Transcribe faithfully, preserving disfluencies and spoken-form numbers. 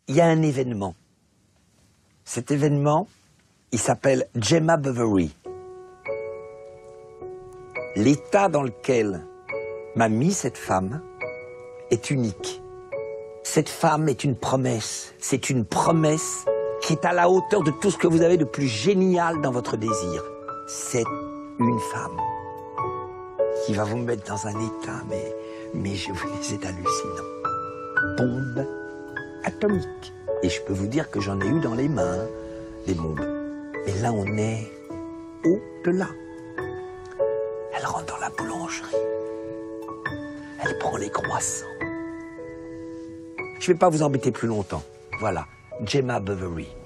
il y a un événement. Cet événement, il s'appelle Gemma Bovary. L'état dans lequel m'a mis cette femme est unique. Cette femme est une promesse. C'est une promesse qui est à la hauteur de tout ce que vous avez de plus génial dans votre désir. C'est une femme qui va vous mettre dans un état, mais, mais je vous dis, c'est hallucinant. Bombe atomique. Et je peux vous dire que j'en ai eu dans les mains, des bombes. Mais là, on est au-delà. Elle rentre dans la boulangerie. Elle prend les croissants. Je ne vais pas vous embêter plus longtemps. Voilà, Gemma Bovary.